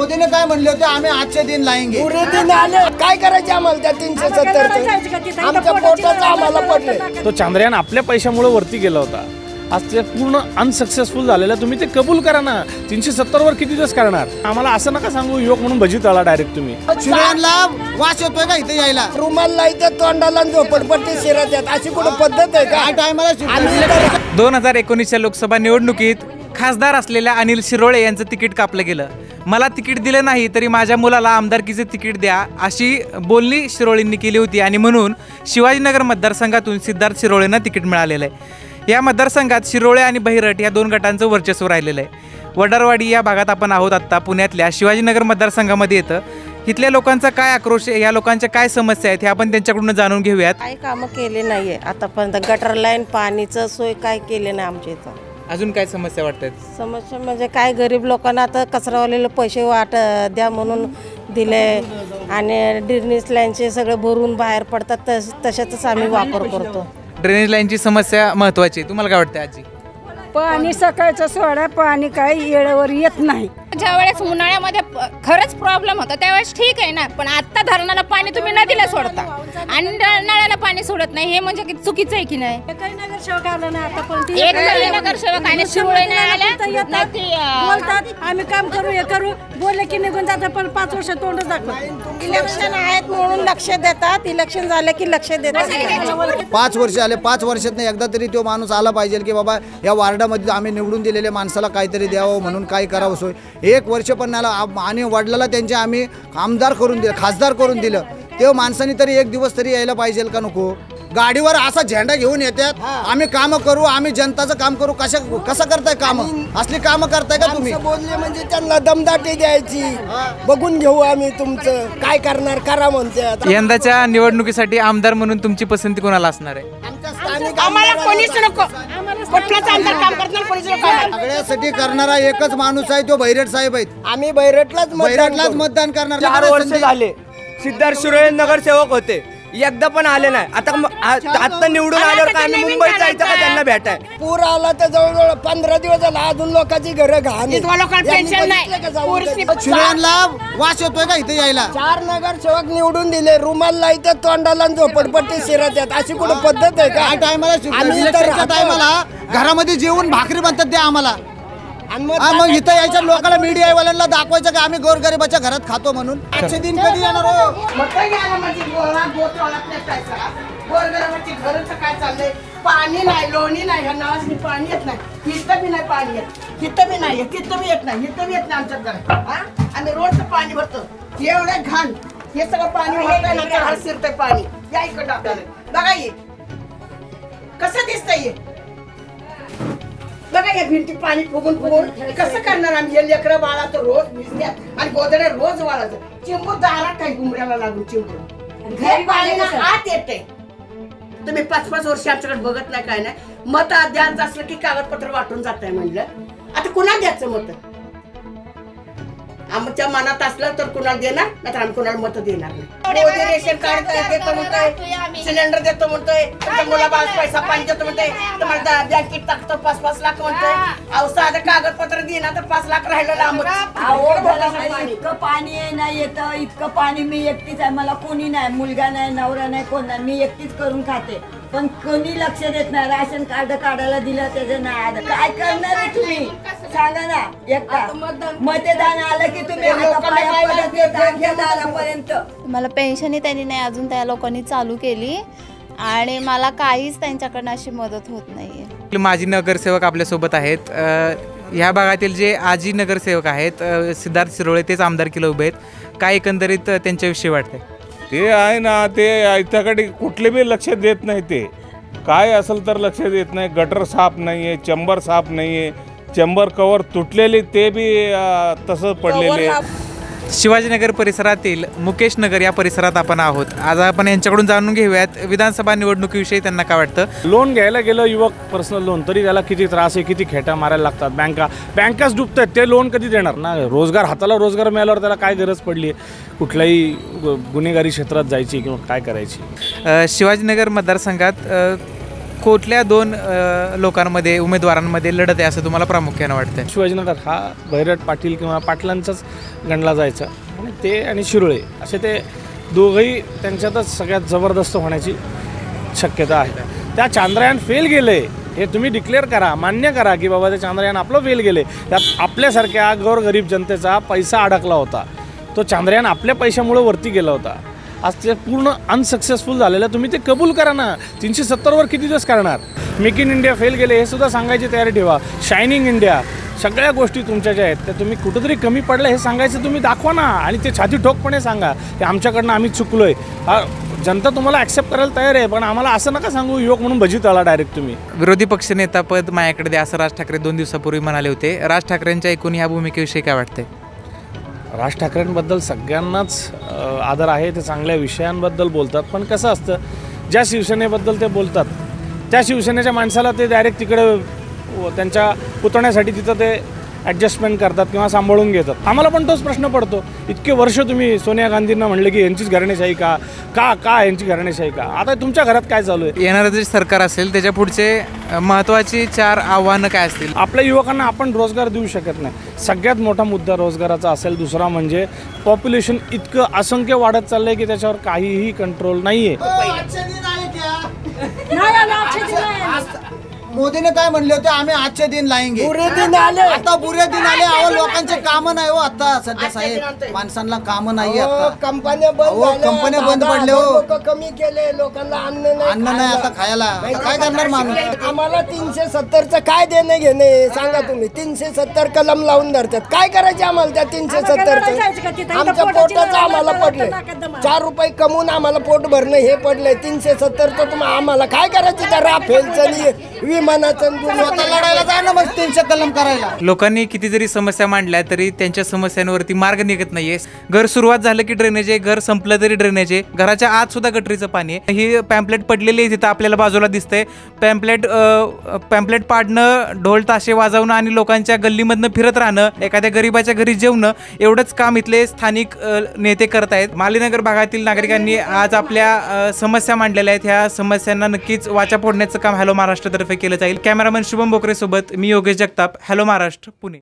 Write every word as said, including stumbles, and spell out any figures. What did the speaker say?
मोदीने काय म्हणले होते, आम्ही आजचे दिन लाएंगे. पुरे दिन आले, काय करायचे आम्हाला त्या तीनशे सत्तर आमच्या पोटाचं आम्हाला पडले. तो चांद्रयान आपल्या पैशामुळे वरती गेला होता, आज ते पूर्ण अनसक्सेसफुल झालेलं. तुम्ही ते कबूल करा ना. तीनशे सत्तर वर किती दिवस करणार? आम्हाला असं नका सांगू युवक म्हणून भजी तळा डायरेक्ट तुम्ही. शिरांना वास येतोय का इथे यायला? रुमाल लाईत तोंडाला झोपडपट्टी शिरत आहेत, अशी कुठं पद्धत आहे का? टायमाला दोन हजार एकोणीसच्या लोकसभा निवडणुकीत खासदार असलेल्या अनिल शिरोळे यांचं तिकीट कापलं गेलं. मला तिकीट दिलं नाही तरी माझ्या मुलाला आमदारकीचे तिकीट द्या अशी बोलणी शिरोळेंनी केली होती आणि म्हणून शिवाजीनगर मतदारसंघातून सिद्धार्थ शिरोळेंना तिकीट मिळालेलं आहे. या मतदारसंघात शिरोळे आणि बहिरट या दोन गटांचं वर्चस्व राहिलेलं आहे. वडारवाडी या भागात आपण आहोत आत्ता. पुण्यातल्या शिवाजीनगर मतदारसंघामध्ये येतं. इथल्या लोकांचा काय आक्रोश आहे, या लोकांच्या काय समस्या आहेत हे आपण त्यांच्याकडून जाणून घेऊयात. काय कामं केले नाहीये आतापर्यंत. गटर लाईन पाणीचं सोय काय केले नाही आमच्या इथं. अजून काय समस्या वाटतात? समस्या म्हणजे काय गरीब लोकांना आता कचरावालेले पैसे वाट द्या म्हणून दिले आणि ड्रेनेज लाईनचे सगळे भरून बाहेर पडतात, तस तशातच आम्ही वापर करतो. ड्रेनेज लाईनची समस्या महत्त्वाची आहे. तुम्हाला काय वाटतं आजी? पाणी सकाळचं सोडा, पाणी काही येळेवर येत नाही. ज्या वेळेस उन्हाळ्यामध्ये खरंच प्रॉब्लेम होता त्यावेळेस ठीक आहे ना, पण आता धरणाला पाणी तुम्ही नदीला सोडता आणि नळाला पाणी सोडत नाही, हे म्हणजे किती चुकीचं आहे की नाही? काही नगरसेवक आला नाही आतापर्यंत. एक तरी नगरसेवक आणि शिरोळे नाही आल्या. बोलतात आम्ही काम करू हे करू, बोलले की निघून जातात, पण पाच वर्ष तोंड दाखवतात. इलेक्शन आहेत म्हणून लक्ष देतात, इलेक्शन झालं की लक्ष देतात. पाच वर्ष आले, पाच वर्षात एकदा तरी तो माणूस आला पाहिजे की बाबा या वार्डामध्ये आम्ही निवडून दिलेल्या माणसाला काहीतरी द्यावं म्हणून काय करावं सोय. एक वर्ष पण नाही आणि वडिलाला त्यांचे आम्ही आमदार करून दिलं, खासदार करून दिलं. ते माणसाने तरी एक दिवस तरी यायला पाहिजे का नको? गाडीवर असा झेंडा घेऊन येतात, आम्ही कामं करू, आम्ही जनताचं काम करू. कशा कसं करताय कामं? असली कामं करताय का तुम्ही? बोलले म्हणजे त्यांना दमदाटी द्यायची, बघून घेऊ आम्ही तुमचं काय करणार करा म्हणतात. यंदाच्या निवडणुकीसाठी आमदार म्हणून तुमची पसंती कोणाला असणार आहे? आम्हाला कोणीच नको, कुठलाच आमदार काम करणार कोणीच नको. सगळ्यासाठी करणारा एकच माणूस आहे, तो बैरट साहेब आहेत. आम्ही बैरटलाच बैरटलाच मतदान करणार. चार वर्ष झाले सिद्धार्थ शिरोळे नगरसेवक होते, एकदा पण आले नाही. आता आता निवडून आल्यावर काय आम्ही मुंबईत जायचं का त्यांना भेटाय? पूर आला तर जवळजवळ पंधरा दिवस झाला, अजून लोकांची घरं घाण. शिरोळ्यांना वास येतोय का इथे यायला? चार नगरसेवक निवडून दिले, रुमाल लाईत तोंडाला झोपडपट्टी शिरत आहेत, अशी कुठं पद्धत आहे का? टायमाला टायमाला घरामध्ये जेवून भाकरी बनतात द्या आम्हाला. मग इथं यायच्या लोकांना मीडियावाल्यांना दाखवायचं की आम्ही गोरगरिबाच्या घरात खातो म्हणून. आजचे दिन कधी येणार हो? काय चाललंय? पाणी नाही, लोणी नाही, ह्या नावाची पाणी येत नाही, हिथं बी नाही पाणी येत, हिथं बी नाही, तिथं बी येत नाही, हिथं बी येत नाही आमच्या घरात. आम्ही रोडचं पाणी भरतो, एवढं घाण, हे सगळं पाणी भरतंय ना तर शिरतंय पाणी. या इकडं आपल्याला बघा, ये कसं दिसतंय, बघा या भिंती पाणी फुगून फुगून कसं करणार आम्ही? हे लेकरं बाळा तर रोज भिजतात आणि गोदड्या रोज वाळायचं. चिंबू दारात काही गुंबड्याला लागून चिंबू घरी पाणी आत येते. तुम्ही पाच पाच वर्ष आमच्याकडे बघत नाही, काय नाही. मत द्यायचं असलं की कागदपत्र वाटून जात आहे म्हणलं. आता कुणाला द्यायचं मत? आमच्या मनात असलं तर कुणाला देणार, नाही तर आम्ही कुणाला मत देणार नाही. रेशन कार्ड देतो म्हणतोय, सिलेंडर देतो म्हणतोय, मुलाबाळ पैसा पाणी देतो म्हणतोय, तुम्हाला बँकेत टाकतो पाच पाच लाख म्हणतोय. अहो साधं कागदपत्र देणार तर पाच लाख राहिलं. इतकं पाणी नाही येतं, इतकं पाणी मी एकटीच आहे, मला कोणी नाही, मुलगा नाही, नवरा नाही, कोण नाही, मी एकटीच करून खाते. पण कोणी लक्ष देत नाही. राशन कार्ड काढायला दिलं त्याचं नाही आलं. काय करणार आहे तुम्ही सांगा ना? एकदा मतदान आलं की तुम्ही पर्यंत मला पेन्शनही त्यांनी नाही अजून त्या लोकांनी चालू केली आणि मला काहीच त्यांच्याकडनं अशी मदत होत नाहीये. माजी नगरसेवक आपल्यासोबत आहेत. ह्या भागातील जे आजी नगरसेवक आहेत सिद्धार्थ शिरोळे, तेच आमदारकीला उभे आहेत. काय एकंदरीत त्यांच्याविषयी वाटतंय? ते आहे ना, ते याच्याकडे कुठले बी लक्ष देत नाही. ते काय असेल तर लक्ष देत नाही. गटर साफ नाही आहे, चेंबर साफ नाही आहे, चेंबर कवर तुटलेले ते बी तसंच पडलेले. शिवाजीनगर परिसरातील मुकेश नगर या परिसरात आपण आहोत. आज आपण यांच्याकडून जाणून घेऊयात विधानसभा निवडणुकीविषयी त्यांना काय वाटतं. लोन घ्यायला गेलं युवक पर्सनल लोन, तरी त्याला किती त्रास आहे, किती खेटा मारायला लागतात. बँका बँकाच डुबत आहेत, ते लोन कधी देणार ना? रोजगार हाताला रोजगार मिळाल्यावर त्याला काय गरज पडली आहे कुठल्याही गुन्हेगारी क्षेत्रात जायची किंवा काय करायची? शिवाजीनगर मतदारसंघात कुठल्या दोन अ, लोकांमध्ये उमेदवारांमध्ये लढत आहे असं तुम्हाला प्रामुख्यानं वाटतं? शिवाजीनगर हा भैरट पाटील किंवा पाटलांचाच गणला जायचा आणि ते आणि शिरोळे असे ते दोघंही त्यांच्यातच सगळ्यात जबरदस्त होण्याची शक्यता आहे. त्या चांद्रयान फेल गेले हे तुम्ही डिक्लेअर करा, मान्य करा की बाबा ते चांद्रयान आपलं फेल गेले. त्यात आपल्यासारख्या गोरगरीब जनतेचा पैसा अडकला होता. तो चांद्रयान आपल्या पैशामुळे वरती गेला होता. आज ते पूर्ण अनसक्सेसफुल झालेलं तुम्ही ते कबूल करा ना. तीनशे सत्तरवर किती दिवस करणार? मेक इन इंडिया फेल गेले हे सुद्धा सांगायची तयारी ठेवा. शायनिंग इंडिया सगळ्या गोष्टी तुमच्या ज्या आहेत त्या तुम्ही कुठंतरी कमी पडलं हे सांगायचं तुम्ही दाखवा ना. आणि ते छाती ठोकपणे सांगा की आमच्याकडनं आम्ही चुकलो आहे. हा जनता तुम्हाला ॲक्सेप्ट करायला तयार आहे, पण आम्हाला असं नका सांगू युवक म्हणून भजी तळा डायरेक्ट तुम्ही. विरोधी पक्षनेतापद माझ्याकडे द्या असं राज ठाकरे दोन दिवसापूर्वी म्हणाले होते. राज ठाकरेंच्या एकूण ह्या भूमिकेविषयी काय वाटते? राज ठाकरेंबद्दल सगळ्यांनाच आदर आहे. ते चांगल्या विषयांबद्दल बोलतात, पण कसं असतं ज्या शिवसेनेबद्दल ते बोलतात त्या शिवसेनेच्या माणसाला ते डायरेक्ट तिकडे त्यांच्या पुतण्यासाठी तिथं ते ॲडजस्टमेंट करतात किंवा सांभाळून घेतात. आम्हाला पण तोच प्रश्न पडतो. इतके वर्ष तुम्ही सोनिया गांधींना म्हणले की यांचीच घराणेशाही का का का यांची घराणेशाही का? आता तुमच्या घरात काय चालू आहे? येणारं जे सरकार असेल त्याच्या पुढचे महत्त्वाची चार आव्हानं काय असतील? आपल्या युवकांना आपण रोजगार देऊ शकत नाही. सगळ्यात मोठा मुद्दा रोजगाराचा असेल. दुसरा म्हणजे पॉप्युलेशन इतकं असंख्य वाढत चाललं आहे की त्याच्यावर काहीही कंट्रोल नाही आहे. मोदीने काय म्हणले होते? आम्ही आजचे दिन लाएंगे. बुरे दिन आले. आता बुरे दिन आले. अहो लोकांचे कामं नाही हो आता सध्या साहेब. माणसांना कामं नाही आता. कंपन्या बंद अहो, झाल्या. कंपन्या बंद दादा, पडल्या हो. लोकं कमी केले. लोकांना अन्न नाही अन्न नाही खायला. आता खायला. आता काय करणार माणूस? आम्हाला तीनशे सत्तरचं काय देणे घेणे सांगा तुम्ही. तीनशे सत्तर कलम लावून धरतात. काय करायचे आम्हाला त्या तीनशे सत्तरचं? आमच्या पोटाचं आम्हाला पडले. चार रुपये कमवून आम्हाला पोट भरणं हे पडलंय. तीनशे सत्तरचं तुम्ही आम्हाला काय करायचं? त्या राफेलचं विमानाचं लढायला जा ना मग तीनशे कलम करायला. लोकांनी किती जरी समस्या मांडल्या तरी त्यांच्या समस्यांवरती मार्ग निघत नाहीये. घर सुरुवात झालं की ड्रेनेज आहे, घर संपलं तरी ड्रेनेज आहे, घराच्या आत सुद्धा गटरीचं पाणी आहे. ही पॅम्पलेट पडलेली आहे तिथं आपल्याला बाजूला दिसतंय. पॅम्पलेट पॅम्पलेट पाडणं, ढोल ताशे वाजवणं आणि लोकांच्या गल्लीमधनं फिरत राहणं, एखाद्या गरीबाच्या घरी जेवणं एवढंच काम इथले स्थानिक नेते करत आहेत. मालीनगर भागातील नागरिकांनी आज आपल्या समस्या मांडलेल्या आहेत. ह्या समस्यांना नक्कीच वाचा फोडण्याचं काम हॅलो महाराष्ट्रतर्फे केलं जाईल. कॅमेरामॅन शुभम बोकरे सोबत मी योगेश जगताप, हॅलो महाराष्ट्र, पुणे.